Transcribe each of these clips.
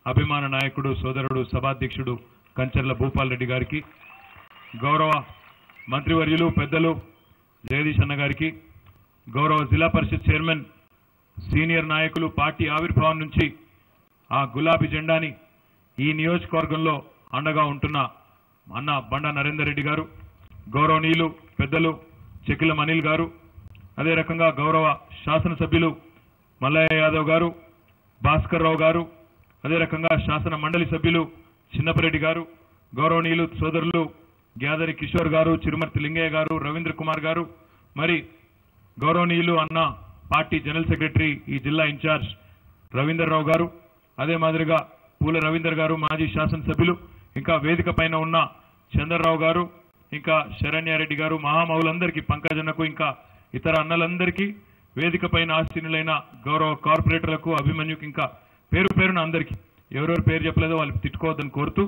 అభిమాన నాయకుడు సోదరుడు సభాధ్యక్షుడు కంచర్ల భూపాల్ రెడ్డి గారికి, గౌరవ మంత్రివర్యులు పెద్దలు జగదీష్ అన్న గారికి, గౌరవ జిల్లా పరిషత్ చైర్మన్ సీనియర్ నాయకులు పార్టీ ఆవిర్భావం నుంచి ఆ గులాబీ జెండాని ఈ నియోజకవర్గంలో అండగా ఉంటున్న అన్న బండా నరేందర్ రెడ్డి గారు, గౌరవనీయులు పెద్దలు చెక్కిలం అనిల్ గారు, అదే రకంగా గౌరవ శాసనసభ్యులు మల్లయ్య యాదవ్ గారు, భాస్కర్ రావు గారు, అదే రకంగా శాసన మండలి సభ్యులు చిన్నపరెడ్డి గారు, గౌరవనీయులు సోదరులు గ్యాదరి కిషోర్ గారు, చిరుమర్తి లింగయ్య గారు, రవీంద్ర కుమార్ గారు, మరి గౌరవనీయులు అన్న పార్టీ జనరల్ సెక్రటరీ ఈ జిల్లా ఇన్ఛార్జ్ రవీందర్ రావు గారు, అదే మాదిరిగా పూల రవీందర్ గారు మాజీ శాసనసభ్యులు, ఇంకా వేదిక పైన ఉన్న చంద్రరావు గారు, ఇంకా శరణ్యారెడ్డి గారు, మహామౌలందరికీ, పంకజన్నకు, ఇంకా ఇతర అన్నలందరికీ, వేదిక పైన ఆసీనులైన గౌరవ కార్పొరేటర్లకు, అభిమన్యుకి, ఇంకా పేరు పేరున అందరికీ ఎవరెవరు పేరు చెప్పలేదో వాళ్ళకి తిట్టుకోవద్దని కోరుతూ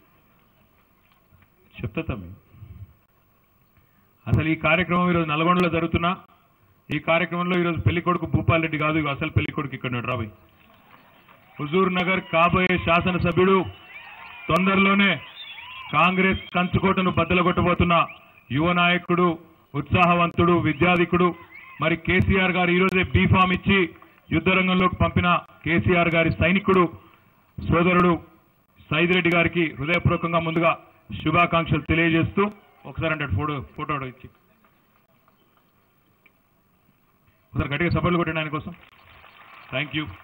చెప్తా. అసలు ఈ కార్యక్రమం ఈరోజు నల్గొండలో జరుగుతున్నా, ఈ కార్యక్రమంలో ఈరోజు పెళ్లి కొడుకు భూపాల్ రెడ్డి కాదు, అసలు పెళ్లి కొడుకు ఇక్కడ రాబోయ్ హుజూర్ నగర్ కాబోయే శాసనసభ్యుడు, తొందరలోనే కాంగ్రెస్ కంచుకోటను బద్దలగొట్టబోతున్న యువ నాయకుడు, ఉత్సాహవంతుడు, విద్యాధికుడు, మరి కేసీఆర్ గారు ఈరోజే బీఫామ్ ఇచ్చి యుద్ధరంగంలోకి పంపిన కేసీఆర్ గారి సైనికుడు సోదరుడు సైదిరెడ్డి గారికి హృదయపూర్వకంగా ముందుగా శుభాకాంక్షలు తెలియజేస్తూ ఒకసారి అంటే ఫోటో ఇచ్చి ఒకసారి గట్టిగా సపోర్ట్లు కొట్టండి ఆయన కోసం. Thank you.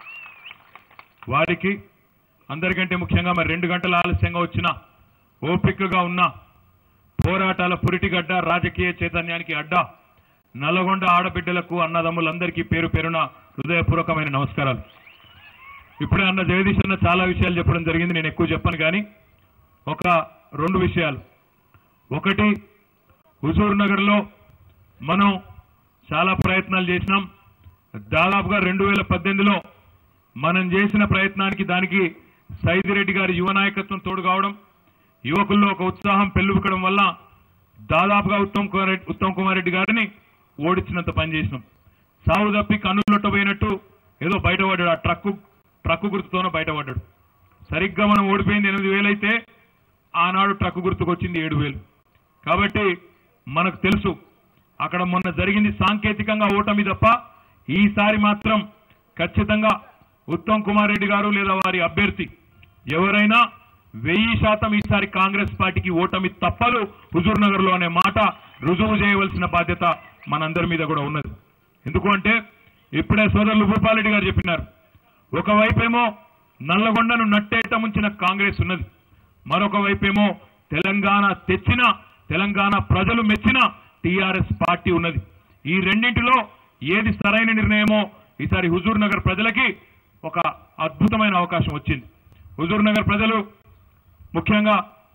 వారికి అందరికంటే ముఖ్యంగా మరి 2 గంటల ఆలస్యంగా వచ్చిన, ఓపికగా ఉన్న, పోరాటాల పురిటిగడ్డ, రాజకీయ చైతన్యానికి అడ్డ నల్గొండ ఆడబిడ్డలకు, అన్నదమ్ములందరికీ పేరు పేరున హృదయపూర్వకమైన నమస్కారాలు. ఇప్పుడే అన్న జగదీష్ అన్న చాలా విషయాలు చెప్పడం జరిగింది, నేను ఎక్కువ చెప్పను కానీ ఒక 2 విషయాలు. ఒకటి, హుజూర్ నగర్లో మనం చాలా ప్రయత్నాలు చేసినాం. దాదాపుగా 2018లో మనం చేసిన ప్రయత్నానికి దానికి సైదిరెడ్డి గారి యువ నాయకత్వం తోడు కావడం, యువకుల్లో ఒక ఉత్సాహం పెళ్ళుబుకడం వల్ల దాదాపుగా ఉత్తమ్ కుమార్ రెడ్డి గారిని ఓడించినంత పని చేసినాం. సాగు తప్పి కన్నులొట్టబోయినట్టు ఏదో బయటపడ్డాడు, ఆ ట్రక్కు గుర్తుతోనో బయటపడ్డాడు. సరిగ్గా మనం ఓడిపోయింది 8,000 అయితే ఆనాడు ట్రక్కు గుర్తుకు వచ్చింది 7,000. కాబట్టి మనకు తెలుసు అక్కడ మొన్న జరిగింది సాంకేతికంగా ఓటమి తప్ప, ఈసారి మాత్రం ఖచ్చితంగా ఉత్తమ్ కుమార్ రెడ్డి గారు లేదా వారి అభ్యర్థి ఎవరైనా 1000% ఈసారి కాంగ్రెస్ పార్టీకి ఓటమి తప్పదు హుజూర్ నగర్ లో అనే మాట రుజువు చేయవలసిన బాధ్యత మనందరి మీద కూడా ఉన్నది. ఎందుకంటే ఇప్పుడే సోదరులు భూపాల్ రెడ్డి గారు చెప్పినారు, ఒకవైపేమో నల్లగొండను నట్టేట ముంచిన కాంగ్రెస్ ఉన్నది, మరొక వైపేమో తెలంగాణ తెచ్చిన, తెలంగాణ ప్రజలు మెచ్చిన TRS పార్టీ ఉన్నది. ఈ రెండింటిలో ఏది సరైన నిర్ణయమో ఈసారి హుజూర్ నగర్ ప్రజలకి ఒక అద్భుతమైన అవకాశం వచ్చింది. హుజూర్ నగర్ ప్రజలు, ముఖ్యంగా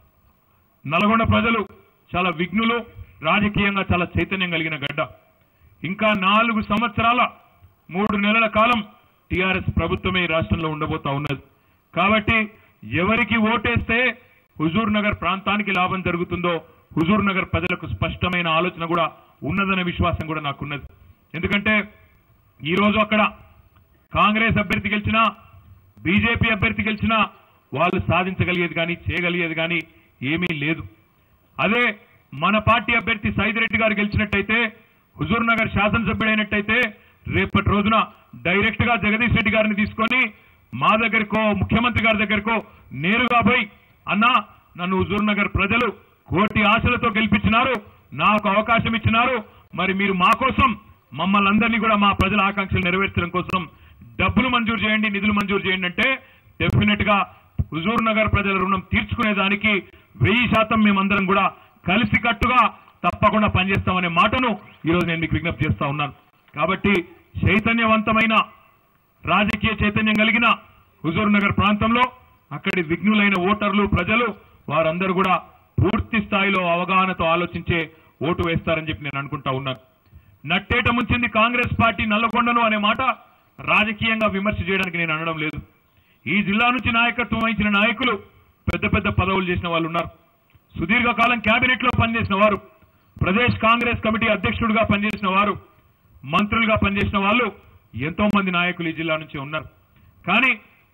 నల్గొండ ప్రజలు చాలా విఘ్నులు, రాజకీయంగా చాలా చైతన్యం కలిగిన గడ్డ. ఇంకా 4 సంవత్సరాల 3 నెలల కాలం TRS ప్రభుత్వమే ఈ రాష్ట్రంలో ఉండబోతా ఉన్నది. కాబట్టి ఎవరికి ఓటేస్తే హుజూర్ నగర్ ప్రాంతానికి లాభం జరుగుతుందో హుజూర్ నగర్ ప్రజలకు స్పష్టమైన ఆలోచన కూడా ఉన్నదనే విశ్వాసం కూడా నాకున్నది. ఎందుకంటే ఈరోజు అక్కడ కాంగ్రెస్ అభ్యర్థి గెలిచినా, బీజేపీ అభ్యర్థి గెలిచినా వాళ్ళు సాధించగలిగేది కానీ చేయగలిగేది కానీ ఏమీ లేదు. అదే మన పార్టీ అభ్యర్థి సైదిరెడ్డి గారు గెలిచినట్టయితే, హుజూర్ నగర్ శాసనసభ్యుడైనట్టయితే రేపటి రోజున డైరెక్ట్ గా జగదీష్ రెడ్డి గారిని తీసుకొని మా దగ్గరకో, ముఖ్యమంత్రి గారి దగ్గరకో నేరుగా పోయి, అన్నా నన్ను హుజూర్ నగర్ ప్రజలు కోటి ఆశలతో గెలిపించినారు, నాకు అవకాశం ఇచ్చినారు, మరి మీరు మా కోసం, మమ్మల్ని అందరినీ కూడా మా ప్రజల ఆకాంక్షలు నెరవేర్చడం కోసం డబ్బులు మంజూరు చేయండి, నిధులు మంజూరు చేయండి అంటే డెఫినెట్ గా హుజూర్ నగర్ ప్రజల రుణం తీర్చుకునేదానికి 1000% మేమందరం కూడా కలిసికట్టుగా తప్పకుండా పనిచేస్తామనే మాటను ఈరోజు నేను మీకు విజ్ఞప్తి చేస్తా ఉన్నాను. కాబట్టి చైతన్యవంతమైన, రాజకీయ చైతన్యం కలిగిన హుజూర్ నగర్ ప్రాంతంలో అక్కడి విఘ్నులైన ఓటర్లు, ప్రజలు వారందరూ కూడా పూర్తి స్థాయిలో అవగాహనతో ఆలోచించే ఓటు వేస్తారని చెప్పి నేను అనుకుంటా ఉన్నాను. నట్టేట ముంచింది కాంగ్రెస్ పార్టీ నల్లగొండను అనే మాట రాజకీయంగా విమర్శ చేయడానికి నేను అనడం లేదు. ఈ జిల్లా నుంచి నాయకత్వం వహించిన నాయకులు పెద్ద పెద్ద పదవులు చేసిన వాళ్ళు ఉన్నారు. సుదీర్ఘకాలం కేబినెట్ లో పనిచేసిన వారు, ప్రదేశ్ కాంగ్రెస్ కమిటీ అధ్యక్షుడిగా పనిచేసిన వారు, మంత్రులుగా పనిచేసిన వాళ్ళు ఎంతో మంది నాయకులు ఈ జిల్లా నుంచి ఉన్నారు. కానీ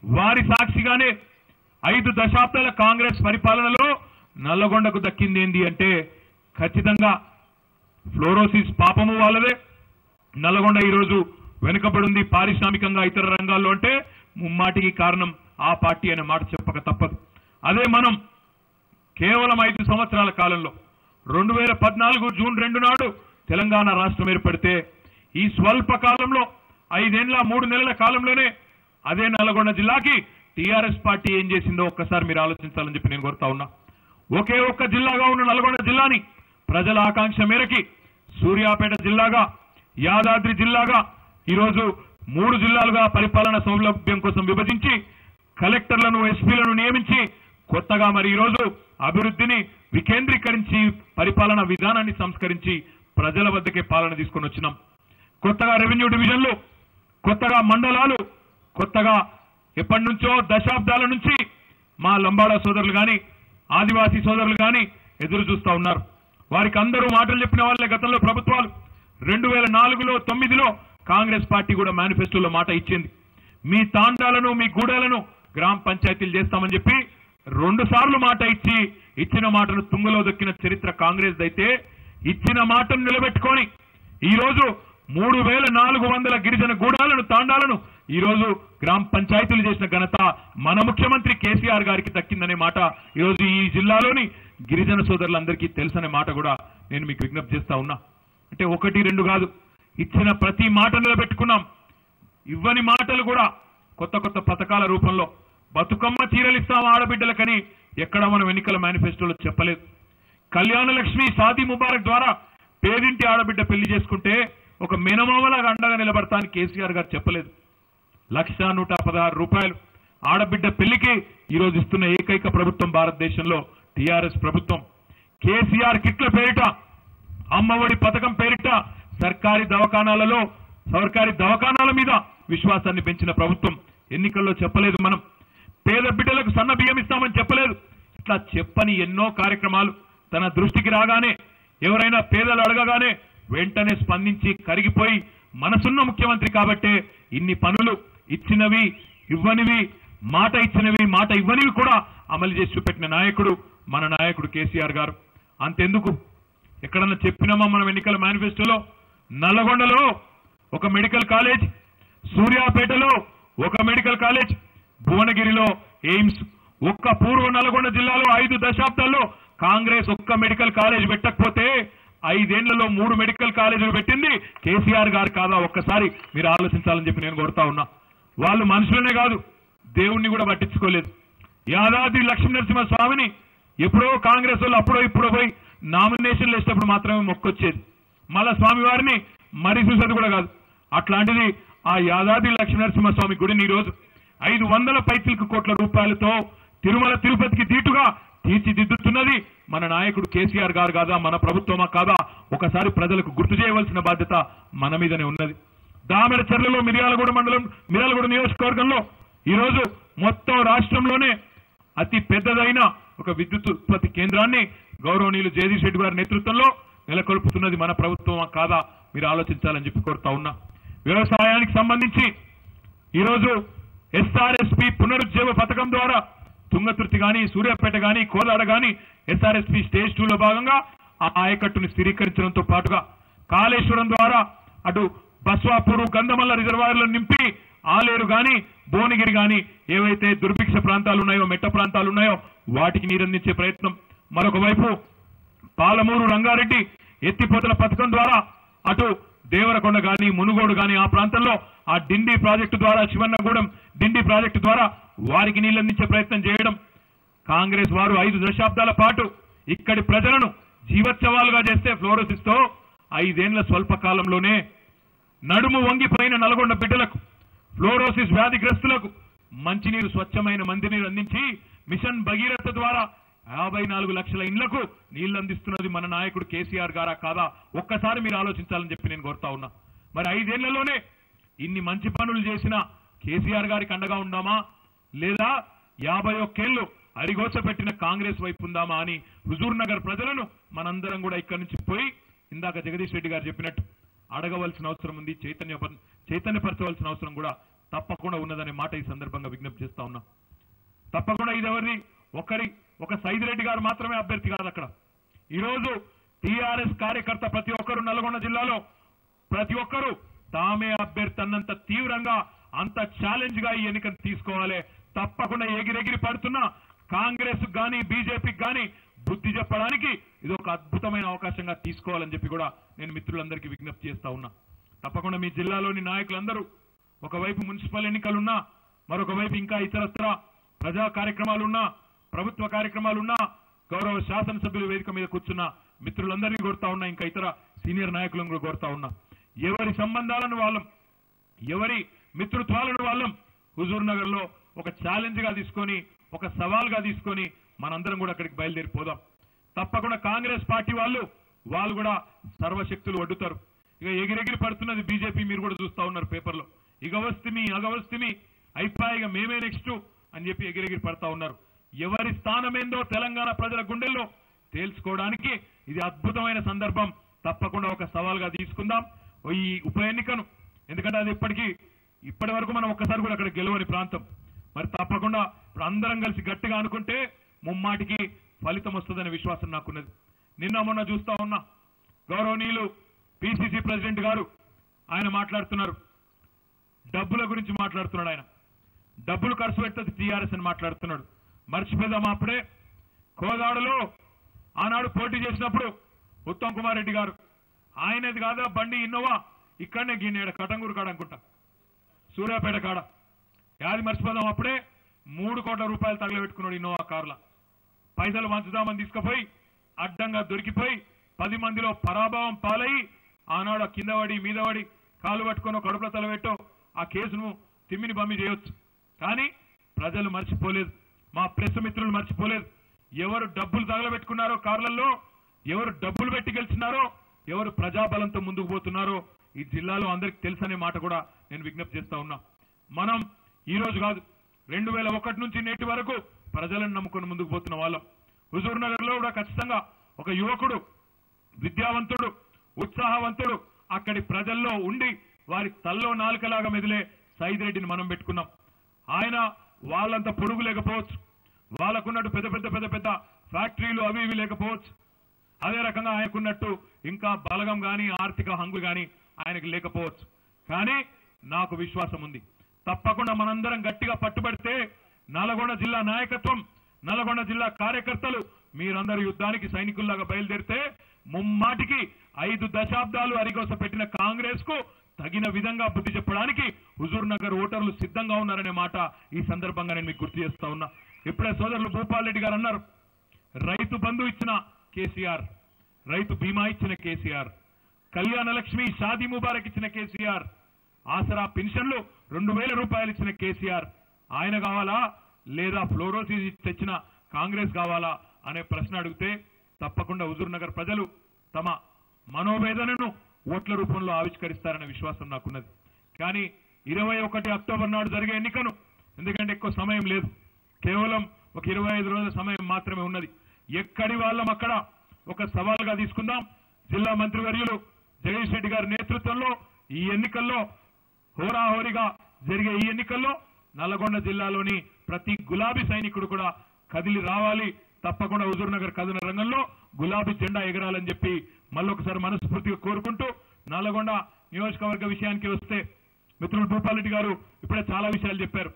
వారి సాక్షిగానే 5 దశాబ్దాల కాంగ్రెస్ పరిపాలనలో నల్లగొండకు దక్కింది ఏంది అంటే ఖచ్చితంగా ఫ్లోరోసిస్ పాపము వాళ్ళదే. నల్లగొండ ఈరోజు వెనుకబడింది పారిశ్రామికంగా ఇతర రంగాల్లో అంటే ముమ్మాటికి కారణం ఆ పార్టీ అనే మాట చెప్పక తప్పదు. అదే మనం కేవలం 5 సంవత్సరాల కాలంలో 2014 జూన్ 2 నాడు తెలంగాణ రాష్ట్రం ఏర్పడితే ఈ స్వల్ప కాలంలో 5 ఏళ్ల 3 నెలల కాలంలోనే అదే నల్లగొండ జిల్లాకి టీఆర్ఎస్ పార్టీ ఏం చేసిందో ఒక్కసారి మీరు ఆలోచించాలని చెప్పి నేను కోరుతా ఉన్నా. ఒకే ఒక్క జిల్లాగా ఉన్న నల్లగొండ జిల్లాని ప్రజల ఆకాంక్ష మేరకి సూర్యాపేట జిల్లాగా, యాదాద్రి జిల్లాగా ఈరోజు 3 జిల్లాలుగా పరిపాలన సౌలభ్యం కోసం విభజించి కలెక్టర్లను, ఎస్పీలను నియమించి కొత్తగా మరి ఈరోజు అభివృద్ధిని వికేంద్రీకరించి పరిపాలన విధానాన్ని సంస్కరించి ప్రజల వద్దకే పాలన తీసుకొని వచ్చినాం. కొత్తగా రెవెన్యూ డివిజన్లు, కొత్తగా మండలాలు, కొత్తగా ఎప్పటి నుంచో దశాబ్దాల నుంచి మా లంబాడా సోదరులు కానీ, ఆదివాసీ సోదరులు కానీ ఎదురు చూస్తా ఉన్నారు. వారికి అందరూ మాటలు చెప్పిన వాళ్ళే గతంలో ప్రభుత్వాలు. 2004లో 2009లో కాంగ్రెస్ పార్టీ కూడా మేనిఫెస్టోలో మాట ఇచ్చింది. మీ తాండాలను, మీ గూడాలను గ్రామ పంచాయతీలు చేస్తామని చెప్పి 2 సార్లు మాట ఇచ్చి ఇచ్చిన మాటను తుంగలో దొక్కిన చరిత్ర కాంగ్రెస్ అయితే ఇచ్చిన మాటను నిలబెట్టుకొని ఈరోజు 3400 గిరిజన గూడాలను, తాండాలను ఈరోజు గ్రామ పంచాయతీలు చేసిన ఘనత మన ముఖ్యమంత్రి కేసీఆర్ గారికి దక్కిందనే మాట ఈరోజు ఈ జిల్లాలోని గిరిజన సోదరులందరికీ తెలుసనే మాట కూడా నేను మీకు విజ్ఞప్తి చేస్తా ఉన్నా. అంటే 1, 2 కాదు, ఇచ్చిన ప్రతి మాట నిలబెట్టుకున్నాం. ఇవ్వని మాటలు కూడా కొత్త కొత్త పథకాల రూపంలో బతుకమ్మ చీరలు ఇస్తాం ఆడబిడ్డలకని ఎక్కడ మనం ఎన్నికల మేనిఫెస్టోలో చెప్పలేదు. కళ్యాణ లక్ష్మి, షాదీ ముబారక్ ద్వారా పేదింటి ఆడబిడ్డ పెళ్లి చేసుకుంటే ఒక మేనమామలాగా అండగా నిలబడతానని కేసీఆర్ గారు చెప్పలేదు. 1,116 రూపాయలు ఆడబిడ్డ పెళ్లికి ఈరోజు ఇస్తున్న ఏకైక ప్రభుత్వం భారతదేశంలో టీఆర్ఎస్ ప్రభుత్వం. కేసీఆర్ కిట్ల పేరిట, అమ్మఒడి పథకం పేరిట సర్కారీ దవాఖానాల మీద విశ్వాసాన్ని పెంచిన ప్రభుత్వం. ఎన్నికల్లో చెప్పలేదు మనం పేద బిడ్డలకు సన్న బియ్యం ఇస్తామని చెప్పలేదు. ఇట్లా చెప్పని ఎన్నో కార్యక్రమాలు తన దృష్టికి రాగానే, ఎవరైనా పేదలు అడగగానే వెంటనే స్పందించి కరిగిపోయి మనసున్న ముఖ్యమంత్రి కాబట్టే ఇన్ని పనులు ఇచ్చినవి, ఇవ్వనివి, మాట ఇచ్చినవి, మాట ఇవ్వనివి కూడా అమలు చేసి చూపెట్టిన నాయకుడు మన నాయకుడు కేసీఆర్ గారు. అంతెందుకు, ఎక్కడన్నా చెప్పినామా మనం ఎన్నికల మేనిఫెస్టోలో? నల్లగొండలో ఒక మెడికల్ కాలేజ్, సూర్యాపేటలో ఒక మెడికల్ కాలేజ్, భువనగిరిలో ఎయిమ్స్. ఒక్క పూర్వ నల్లగొండ జిల్లాలో 5 దశాబ్దాల్లో కాంగ్రెస్ ఒక్క మెడికల్ కాలేజ్ పెట్టకపోతే 5 ఏళ్లలో 3 మెడికల్ కాలేజీలు పెట్టింది కేసీఆర్ గారు కాదా? ఒక్కసారి మీరు ఆలోచించాలని చెప్పి నేను కోరుతా ఉన్నా. వాళ్ళు మనుషులనే కాదు, దేవుణ్ణి కూడా పట్టించుకోలేదు. యాదాద్రి లక్ష్మీనరసింహ స్వామిని ఎప్పుడో కాంగ్రెస్ వాళ్ళు అప్పుడో ఇప్పుడో పోయి నామినేషన్లు వేసినప్పుడు మాత్రమే మొక్కొచ్చేది. మళ్ళా స్వామి వారిని మరీ చూసేది కూడా కాదు. అట్లాంటిది ఆ యాదాద్రి లక్ష్మీనరసింహ స్వామి గుడిని ఈరోజు 500 పైచిలకు కోట్ల రూపాయలతో తిరుమల తిరుపతికి దీటుగా తీర్చిదిద్దుతున్నది మన నాయకుడు కేసీఆర్ గారు కాదా? మన ప్రభుత్వమా కాదా? ఒకసారి ప్రజలకు గుర్తు చేయవలసిన బాధ్యత మన మీదనే ఉన్నది. దామెరచెర్లలో మిర్యాలగూడ మండలం, మిర్యాలగూడ నియోజకవర్గంలో ఈరోజు మొత్తం రాష్ట్రంలోనే అతి పెద్దదైన ఒక విద్యుత్ ఉత్పత్తి కేంద్రాన్ని గౌరవనీయులు జగదీష్ రెడ్డి గారి నేతృత్వంలో నెలకొల్పుతున్నది మన ప్రభుత్వమా కాదా? మీరు ఆలోచించాలని చెప్పి కోరుతా ఉన్నా. వ్యవసాయానికి సంబంధించి ఈరోజు ఎస్ఆర్ఎస్పీ పునరుజ్జీవ పథకం ద్వారా తుంగతుర్తి కానీ, సూర్యాపేట కానీ, కోదాడ కానీ ఎస్ఆర్ఎస్పీ స్టేజ్ 2లో భాగంగా ఆ ఆయకట్టును స్థిరీకరించడంతో పాటుగా కాళేశ్వరం ద్వారా అటు బస్వాపూరు, గంధమల్ల రిజర్వాయర్లను నింపి ఆలేరు కానీ, భువనగిరి కానీ ఏవైతే దుర్భిక్ష ప్రాంతాలు ఉన్నాయో, మెట్ట ప్రాంతాలు ఉన్నాయో వాటికి నీరందించే ప్రయత్నం. మరొక వైపు పాలమూరు, రంగారెడ్డి ఎత్తిపోతల పథకం ద్వారా అటు దేవరకొండ కానీ, మునుగోడు కానీ ఆ ప్రాంతంలో ఆ డిండి ప్రాజెక్టు ద్వారా, శివన్నగూడెం డిండి ప్రాజెక్టు ద్వారా వారికి నీళ్లందించే ప్రయత్నం చేయడం. కాంగ్రెస్ వారు 5 దశాబ్దాల పాటు ఇక్కడి ప్రజలను జీవోత్సవాలుగా చేస్తే ఫ్లోరోసిస్ తో 5 ఏళ్ల స్వల్ప కాలంలోనే నడుము వంగిపోయిన నల్గొండ బిడ్డలకు, ఫ్లోరోసిస్ వ్యాధిగ్రస్తులకు మంచినీరు, స్వచ్ఛమైన మంచినీరు అందించి మిషన్ భగీరథ ద్వారా 54 లక్షల ఇండ్లకు నీళ్లు అందిస్తున్నది మన నాయకుడు కేసీఆర్ గారా కాదా? ఒక్కసారి మీరు ఆలోచించాలని చెప్పి నేను కోరుతా ఉన్నా. మరి 5 ఏళ్లలోనే ఇన్ని మంచి పనులు చేసిన కేసీఆర్ గారికి అండగా ఉందామా, లేదా 51 ఏళ్లు అరిగోచ పెట్టిన కాంగ్రెస్ వైపు ఉందామా అని హుజూర్నగర్ ప్రజలను మనందరం కూడా ఇక్కడి నుంచి పోయి ఇందాక జగదీష్ రెడ్డి గారు చెప్పినట్టు అడగవలసిన అవసరం ఉంది, చైతన్యపరచవలసిన అవసరం కూడా తప్పకుండా ఉన్నదనే మాట ఈ సందర్భంగా విజ్ఞప్తి చేస్తా ఉన్నా. తప్పకుండా ఇది ఎవరిని ఒక సైదిరెడ్డి గారు మాత్రమే అభ్యర్థి కాదు. అక్కడ ఈరోజు టీఆర్ఎస్ కార్యకర్త ప్రతి ఒక్కరు నల్గొండ జిల్లాలో ప్రతి ఒక్కరు తామే అభ్యర్థి అన్నంత తీవ్రంగా అంత ఛాలెంజ్ గా ఈ ఎన్నికను తీసుకోవాలి. తప్పకుండా ఎగిరెగిరి పడుతున్న కాంగ్రెస్ గాని బీజేపీకి గాని బుద్ధి చెప్పడానికి ఇది ఒక అద్భుతమైన అవకాశంగా తీసుకోవాలని చెప్పి కూడా నేను మిత్రులందరికీ విజ్ఞప్తి చేస్తా ఉన్నా. తప్పకుండా మీ జిల్లాలోని నాయకులందరూ ఒకవైపు మున్సిపల్ ఎన్నికలున్నా, మరొక వైపు ఇంకా ఇతరత్ర ప్రజా కార్యక్రమాలున్నా, ప్రభుత్వ కార్యక్రమాలున్నా, గౌరవ శాసనసభ్యుల వేదిక మీద కూర్చున్న మిత్రులందరినీ కోరుతా ఉన్నా, ఇంకా ఇతర సీనియర్ నాయకులను కూడా కోరుతా ఉన్నా. ఎవరి సంబంధాలను వాళ్ళం, ఎవరి మిత్రుత్వాలను వాళ్ళం హుజూర్నగర్ లో ఒక ఛాలెంజ్ గా తీసుకొని, ఒక సవాల్ గా తీసుకొని మనందరం కూడా అక్కడికి బయలుదేరిపోదాం. తప్పకుండా కాంగ్రెస్ పార్టీ వాళ్ళు కూడా సర్వశక్తులు వడ్డుతారు. ఇక ఎగిరెగిరి పడుతున్నది బీజేపీ, మీరు కూడా చూస్తా ఉన్నారు పేపర్లో. అగవస్తిమి అయిపోయిగా మేమే నెక్స్ట్ అని చెప్పి ఎగిరెగిరి పడతా ఉన్నారు. ఎవరి స్థానమేందో తెలంగాణ ప్రజల గుండెల్లో తేల్చుకోవడానికి ఇది అద్భుతమైన సందర్భం. తప్పకుండా ఒక సవాల్గా తీసుకుందాం ఈ ఉప ఎన్నికను. ఎందుకంటే అది ఇప్పటి వరకు మనం ఒక్కసారి కూడా అక్కడ గెలవని ప్రాంతం. మరి తప్పకుండా ఇప్పుడు అందరం కలిసి గట్టిగా అనుకుంటే ముమ్మాటికి ఫలితం వస్తుందనే విశ్వాసం నాకున్నది. నిన్న మొన్న చూస్తా ఉన్నా, గౌరవనీయులు పిసిసి ప్రెసిడెంట్ గారు ఆయన మాట్లాడుతున్నారు, డబ్బుల గురించి మాట్లాడుతున్నాడు. ఆయన డబ్బులు ఖర్చు పెట్టదు టీఆర్ఎస్ అని మాట్లాడుతున్నాడు. మర్చిపోదాం, అప్పుడే కోదాడలో ఆనాడు పోటీ చేసినప్పుడు ఉత్తమ్ కుమార్ రెడ్డి గారు ఆయనది కాదా బండి ఇన్నోవా ఇక్కడనే గిన్నెడ కటంగూరు కాడ అనుకుంటా, సూర్యాపేట కాడ. యాది మర్చిపోదాం, అప్పుడే 3 కోట్ల రూపాయలు తగలబెట్టుకున్నాడు ఇన్నోవా కార్ల. పైసలు వంచుదామని తీసుకుపోయి అడ్డంగా దొరికిపోయి 10 మందిలో పరాభవం పాలయ్యి ఆనాడు కింద పడి మీద పడి కాలు పట్టుకొని కడుపులో తలబెట్టో ఆ కేసును తిమ్మిని బమ్మి చేయొచ్చు. కానీ ప్రజలు మర్చిపోలేదు, మా ప్రెస్ మిత్రులు మర్చిపోలేదు. ఎవరు డబ్బులు తగలబెట్టుకున్నారో కార్లలో, ఎవరు డబ్బులు పెట్టి గెలిచినారో, ఎవరు ప్రజాబలంతో ముందుకు పోతున్నారో ఈ జిల్లాలో అందరికీ తెలుసనే మాట కూడా నేను విజ్ఞప్తి చేస్తా ఉన్నా. మనం ఈ రోజు కాదు, 2001 నుంచి నేటి వరకు ప్రజలను నమ్ముకొని ముందుకు పోతున్న వాళ్ళం. హుజూర్నగర్ లో కూడా ఖచ్చితంగా ఒక యువకుడు, విద్యావంతుడు, ఉత్సాహవంతుడు అక్కడి ప్రజల్లో ఉండి వారి తల్లో నాలుకలాగా మెదిలే సైదిరెడ్డిని మనం పెట్టుకున్నాం. ఆయన వాళ్ళంత పొడుగు లేకపోవచ్చు, వాళ్ళకున్నట్టు పెద్ద పెద్ద ఫ్యాక్టరీలు అవి ఇవి లేకపోవచ్చు. అదే రకంగా ఆయనకున్నట్టు ఇంకా బలగం గాని ఆర్థిక హంగులు గాని ఆయనకు లేకపోవచ్చు. కానీ నాకు విశ్వాసం ఉంది, తప్పకుండా మనందరం గట్టిగా పట్టుబడితే నల్గొండ జిల్లా నాయకత్వం, నల్గొండ జిల్లా కార్యకర్తలు మీరందరూ యుద్ధానికి సైనికుల్లాగా బయలుదేరితే ముమ్మాటికి 5 దశాబ్దాలు అరిగోస పెట్టిన కాంగ్రెస్ కు తగిన విధంగా బుద్ధి చెప్పడానికి హుజూర్నగర్ ఓటర్లు సిద్ధంగా ఉన్నారనే మాట ఈ సందర్భంగా నేను మీకు గుర్తు చేస్తా ఉన్నా. ఇప్పుడే సోదరులు భూపాల్ రెడ్డి గారు అన్నారు, రైతు బంధు ఇచ్చిన కేసీఆర్, రైతు బీమా ఇచ్చిన కేసీఆర్, కళ్యాణ లక్ష్మి షాదీ ముబారక్ ఇచ్చిన కేసీఆర్, ఆసరా పెన్షన్లు 2000 రూపాయలు ఇచ్చిన కేసీఆర్ ఆయన కావాలా లేదా ఫ్లోరోసిస్ తెచ్చిన కాంగ్రెస్ కావాలా అనే ప్రశ్న అడిగితే తప్పకుండా హుజూర్నగర్ ప్రజలు తమ మనోవేదనను ఓట్ల రూపంలో ఆవిష్కరిస్తారనే విశ్వాసం నాకున్నది. కానీ 21 అక్టోబర్ నాడు జరిగే ఎన్నికను, ఎందుకంటే ఎక్కువ సమయం లేదు, కేవలం ఒక 25 రోజుల సమయం మాత్రమే ఉన్నది. ఎక్కడి వాళ్ళం అక్కడ ఒక సవాల్గా తీసుకుందాం. జిల్లా మంత్రివర్యులు జగదీష్ రెడ్డి గారి నేతృత్వంలో ఈ ఎన్నికల్లో హోరాహోరీగా జరిగే ఈ ఎన్నికల్లో నల్గొండ జిల్లాలోని ప్రతి గులాబీ సైనికుడు కూడా కదిలి రావాలి. తప్పకుండా హుజూర్నగర్ కథన రంగంలో గులాబీ జెండా ఎగరాలని చెప్పి మళ్ళొకసారి మనస్ఫూర్తిగా కోరుకుంటూ, నల్గొండ నియోజకవర్గ విషయానికి వస్తే మిత్రులు భూపాల్ రెడ్డి గారు ఇప్పుడే చాలా విషయాలు చెప్పారు.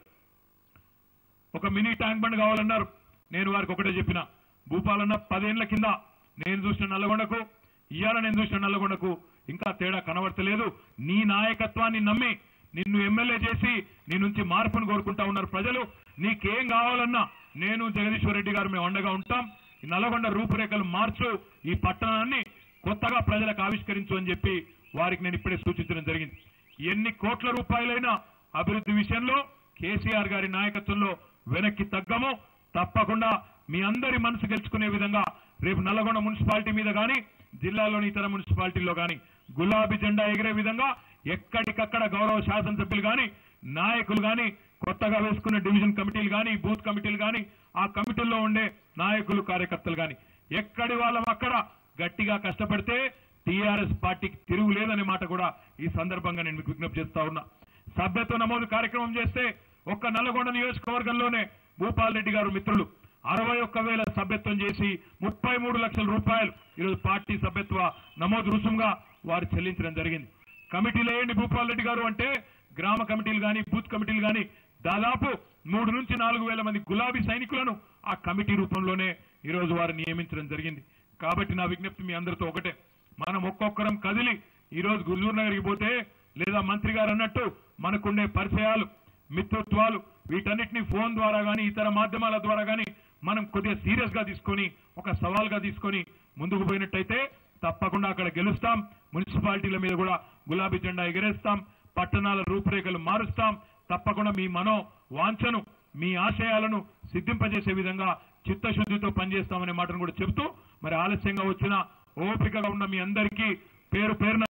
ఒక మినీ ట్యాంక్ బండ్ కావాలన్నారు. నేను వారికి ఒకటే చెప్పిన, భూపాలన్న 10 ఏళ్ల కింద నేను చూసిన నల్గొండకు, ఇవాళ నేను చూసిన నల్గొండకు ఇంకా తేడా కనబడతలేదు. నీ నాయకత్వాన్ని నమ్మి నిన్ను ఎమ్మెల్యే చేసి నీ నుంచి మార్పును కోరుకుంటా ఉన్నారు ప్రజలు. నీకేం కావాలన్నా నేను జగదీశ్వర్ రెడ్డి గారు మేము అండగా ఉంటాం. ఈ నల్గొండ రూపురేఖలు మార్చు, ఈ పట్టణాన్ని కొత్తగా ప్రజలకు ఆవిష్కరించు అని చెప్పి వారికి నేను ఇప్పుడే సూచించడం జరిగింది. ఎన్ని కోట్ల రూపాయలైనా అభివృద్ధి విషయంలో కేసీఆర్ గారి నాయకత్వంలో వెనక్కి తగ్గము. తప్పకుండా మీ అందరి మనసు గెలుచుకునే విధంగా రేపు నల్గొండ మున్సిపాలిటీ మీద కానీ జిల్లాలోని ఇతర మున్సిపాలిటీల్లో కానీ గులాబీ జెండా ఎగిరే విధంగా ఎక్కడికక్కడ గౌరవ శాసనసభ్యులు కానీ నాయకులు కానీ కొత్తగా వేసుకున్న డివిజన్ కమిటీలు కానీ బూత్ కమిటీలు కానీ ఆ కమిటీల్లో ఉండే నాయకులు కార్యకర్తలు కానీ ఎక్కడి వాళ్ళం అక్కడ గట్టిగా కష్టపడితే టీఆర్ఎస్ పార్టీకి తిరుగులేదనే మాట కూడా ఈ సందర్భంగా నేను మీకు విజ్ఞప్తి చేస్తా ఉన్నా. సభ్యత్వ నమోదు కార్యక్రమం చేస్తే ఒక్క నల్లగొండ నియోజకవర్గంలోనే భూపాల్ రెడ్డి గారు మిత్రులు 61,000 సభ్యత్వం చేసి 33 లక్షల రూపాయలు ఈరోజు పార్టీ సభ్యత్వ నమోదు రుసుముగా వారు చెల్లించడం జరిగింది. కమిటీలు వేయండి భూపాల్ రెడ్డి గారు అంటే గ్రామ కమిటీలు కానీ బూత్ కమిటీలు కానీ దాదాపు 3 నుంచి 4,000 మంది గులాబీ సైనికులను ఆ కమిటీ రూపంలోనే ఈరోజు వారు నియమించడం జరిగింది. కాబట్టి నా విజ్ఞప్తి మీ అందరితో ఒకటే, మనం ఒక్కొక్కరం కదిలి ఈరోజు హుజూర్నగర్కి పోతే లేదా మంత్రి గారు అన్నట్టు మనకుండే పరిచయాలు మిత్రత్వాలు వీటన్నిటిని ఫోన్ ద్వారా కానీ ఇతర మాధ్యమాల ద్వారా కానీ మనం కొద్దిగా సీరియస్ గా తీసుకొని ఒక సవాల్గా తీసుకొని ముందుకు పోయినట్టయితే తప్పకుండా అక్కడ గెలుస్తాం. మున్సిపాలిటీల మీద కూడా గులాబీ జెండా ఎగరేస్తాం, పట్టణాల రూపురేఖలు మారుస్తాం. తప్పకుండా మీ మనో వాంఛను మీ ఆశయాలను సిద్ధింపజేసే విధంగా చిత్తశుద్ధితో పనిచేస్తామనే మాటను కూడా చెబుతూ మరి ఆలస్యంగా వచ్చిన ఓపికగా ఉన్న మీ అందరికీ పేరు పేరున